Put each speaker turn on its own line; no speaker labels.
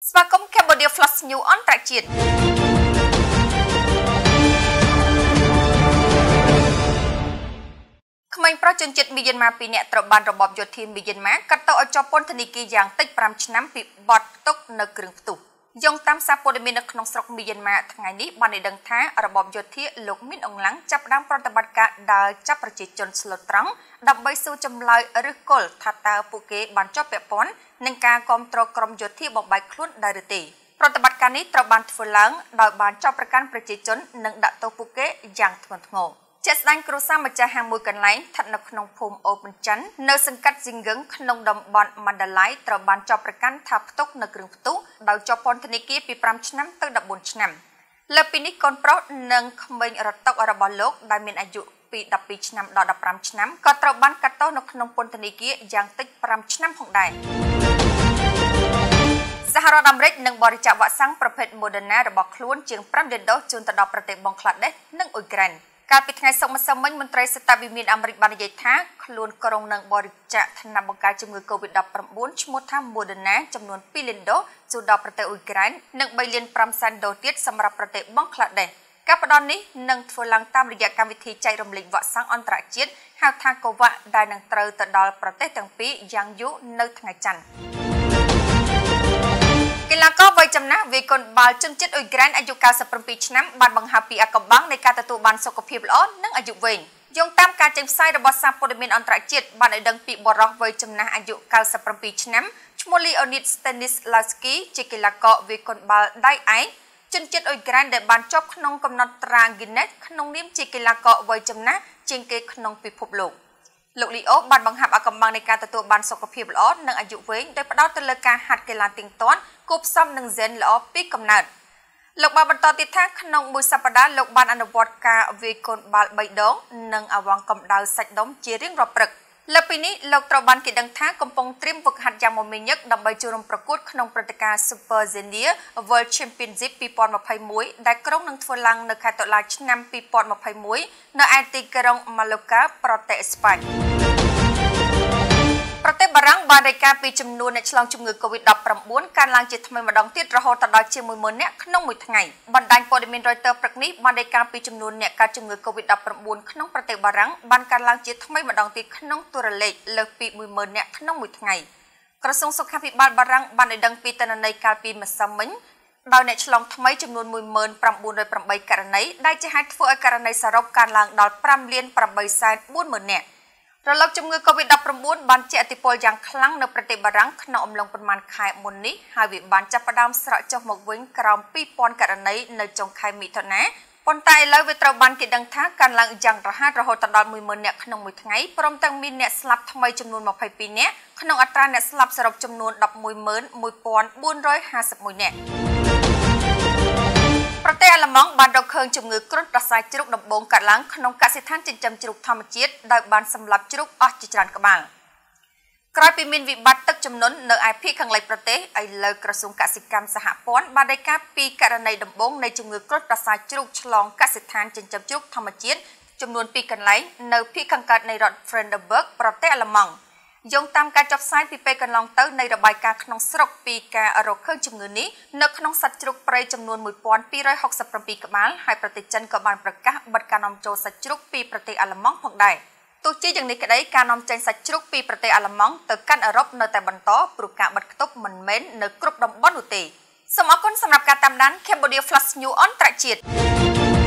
ស្វាគមន៍ Cambodia Flash New អន្តរជាតិក្មេងប្រុសជនជាតិមីយ៉ាន់ម៉ា2នាក់ត្រូវបានរបបយោធាមីយ៉ាន់ម៉ាកាត់ទោសឲ្យជាប់ពន្ធនាគារយ៉ាងតិច5ឆ្នាំពីបទផ្ទុកនៅគ្រឿងផ្ទុះយោងតាមសារព័ត៌មាននៅក្នុងស្រុកមីយ៉ាន់ម៉ាថ្ងៃនេះបានឲ្យដឹងថារបបយោធាលោកមីនអងឡាំងចាប់ផ្ដើមប្រតិបត្តិការដើរចាប់ប្រជាជនស្លូតត្រង់ដើម្បីសួរចម្លើយឬគល់ថាតើពួកគេបានជាប់ពាក់ព័ន្ធនឹងការគ្រប់គ្រងក្រុមយោធាបំបែកខ្លួនដែរឬទេប្រតិបត្តិការនេះត្រូវបានធ្វើឡើងដោយបានចាប់ប្រកាន់ប្រជាជននិងដាក់ទោសពួកគេយ៉ាងធ្ងន់ធ្ងរជាក់ស្ដែងគ្រួសារម្ចាស់ហាងមួយកន្លែងស្ថិតនៅក្នុងភូមិអូបនច័ន្ទនៅសង្កាត់ស៊ីងហ្គឹងក្នុងតំបន់ម៉ាន់ដាឡៃត្រូវបានចាប់ប្រកាន់ថាផ្ទុកនៅគ្រឿងផ្ទុះដោយជាប់ពន្ធនាគារពី5ឆ្នាំទៅ14ឆ្នាំលើពីនេះកូនប្រុសនិងក្មេងរត់តុករបស់លោកដែលមានអាយុពី12ឆ្នាំដល់15ឆ្នាំក៏ត្រូវបានកាត់ទោសនៅក្នុងពន្ធនាគារយ៉ាងតិច5ឆ្នាំផងដែរសហរដ្ឋអាមេរិកនឹងបរិច្ចាគវ៉ាក់សាំងប្រភេទ Moderna របស់ខ្លួនជាង5លានដូសជូនទៅដល់ប្រទេសបង់ក្លាដេសនិងអ៊ុយក្រែនកាលពីថ្ងៃសុក្រម្សិលមិញមន្ត្រីស្ថាបវិមានអាមេរិកបាននិយាយថាខ្លួនក្រុងនឹងបរិច្ចាគថ្នាំបង្ការជំងឺ COVID-19 ឈ្មោះថា Moderna ចំនួន2លានដូសជូនដល់ប្រទេសអ៊ុយក្រែននិង3លាន5សែនដូសទៀតសម្រាប់ប្រទេសបង់ក្លាដេសការផ្ដល់នេះនឹងធ្វើឡើងតាមរយៈកម្មវិធីចែករំលែកវ៉ាក់សាំងអន្តរជាតិហៅថា COVAX ដែលនឹងត្រូវទៅដល់ប្រទេសទាំងពីរយ៉ាងយូរនៅថ្ងៃច័ន្ទកីឡាករវ័យចំណាស់វាយកូនបាល់ជនជាតិអ៊ុយក្រែនអាយុ97ឆ្នាំបានបង្ហាញពីអាកំបាំងនៃការទទួលបានសុខភាពល្អនិងអាយុវែងយោងតាមការចេញផ្សាយរបស់សារព័ត៌មានអន្តរជាតិបានឲ្យដឹងពីបរិសុទ្ធវ័យចំណាស់អាយុ97ឆ្នាំឈ្មោះ Leonid Stanislavski ជាកីឡាករវាយកូនបាល់ដៃឯកជនជាតិអ៊ុយក្រែនដែលបានជាប់ក្នុងកំណត់ត្រា Guinness ក្នុងនាមជាកីឡាករវ័យចំណាស់ជាងគេក្នុងពិភពលោកលោកលីអូបានបង្ហាត់អាកំបាំងនៃការទទួលបានសុខភាពល្អនិងអាយុវែងដោយផ្ដោតទៅលើការហាត់កីឡាទៀងទាត់គូផ្សំនឹងហ្សែនល្អពីកំណើតលោកបានបន្តទៀតថាក្នុងមួយសប្តាហ៍លោកបានអនុវត្តការវាយកូនបាល់3ដងនិងអវ៉ាង់កម្ដៅសាច់ដុំជារៀងរាល់ព្រឹកលើពីនេះលោកត្រូវបានគេដឹងថាកំពុងត្រៀមហ្វឹកហាត់យ៉ាងមមាញឹកដើម្បីចូលរួមប្រកួតក្នុងព្រឹត្តិការណ៍ Super Senior World Championship 2021ដែលក្រុងនឹងធ្វើឡើងនៅខែតុលាឆ្នាំ2021នៅឯទីក្រុង Mallorca ប្រទេសអេស្ប៉ាញប្រទេសបារាំងបានរាយការណ៍ពីចំនួនអ្នកឆ្លងជំងឺ COVID-19 កើនឡើងជាថ្មីម្ដងទៀតរហូតដល់ជាង 10000 នាក់ក្នុងមួយថ្ងៃបណ្ដាញព័ត៌មាន Reuters ព្រឹកនេះបានរាយការណ៍ពីចំនួនអ្នកកើតជំងឺ COVID-19 ក្នុងប្រទេសបារាំងបានកើនឡើងជាថ្មីម្ដងទៀតក្នុងតួលេខលើសពី 10000 នាក់ក្នុងមួយថ្ងៃក្រសួងសុខាភិបាលបារាំងបានឲ្យដឹងពីទិន្នន័យកាលពីម្សិលមិញដោយអ្នកឆ្លងថ្មីចំនួន 19908 ករណីដែលជាហេតុធ្វើឲ្យករណីសរុបកើនឡើងដល់ 5,840,000 នាក់រលកជំងឺ COVID-19 បានជះឥទ្ធិពលយ៉ាងខ្លាំងនៅប្រទេសបារាំងក្នុងអំឡុងប្រមាណខែមុននេះហើយវាបានចាប់ផ្ដើមស្រកចុះមកវិញក្រោម 2000 ករណីនៅចុងខែមិថុនាប៉ុន្តែឥឡូវវាត្រូវបានគេដឹងថាកើនឡើងយ៉ាងរហ័សរហូតដល់ 10000 នាក់ក្នុងមួយថ្ងៃព្រមទាំងមានអ្នកស្លាប់ថ្មីចំនួន 22 នាក់ក្នុងអត្រាអ្នកស្លាប់សរុបចំនួន 11451 នាក់ប្រទេសអាល្លឺម៉ង់បានរកឃើញជំងឺគ្រុនប្រសាជ្រូកដំបូងកើតឡើងក្នុងកសិដ្ឋានចិញ្ចឹមជ្រូកធម្មជាតិដោយបានសម្លាប់ជ្រូកអស់ជាច្រើនក្បាលក្រោយពីមានវិបត្តិទឹកជំនន់នៅឯភាគខាងលិចប្រទេសឥឡូវក្រសួងកសិកម្មសហព័ន្ធបានរាយការណ៍ពីករណីដំបូងនៃជំងឺគ្រុនប្រសាជ្រូកឆ្លងកសិដ្ឋានចិញ្ចឹមជ្រូកធម្មជាតិចំនួន2កន្លែងនៅភាគខាងកើតនៃរដ្ឋ Brandenburg ប្រទេសអាល្លឺម៉ង់យោងតាមការចុះផ្សាយពីពេលកន្លងទៅនៃរបាយការណ៍ក្នុងស្រុកពីការរកឃើញជំងឺនេះនៅក្នុងសត្វជ្រូកព្រៃចំនួន 1267 ក្បាលហើយប្រទេសចិនក៏បានប្រកាសបិទការនាំចូលសាច់ជ្រូកពីប្រទេសអាល្លឺម៉ង់ផងដែរទោះជាយ៉ាងនេះក្តីការនាំចេញសាច់ជ្រូកពីប្រទេសអាល្លឺម៉ង់ទៅកាន់អឺរ៉ុបនៅតែបន្តព្រោះការបិទគប់មិនមែននៅគ្រប់តំបន់នោះទេសូមអរគុណសម្រាប់ការតាមដាន Cambodia Flash News អន្តរជាតិ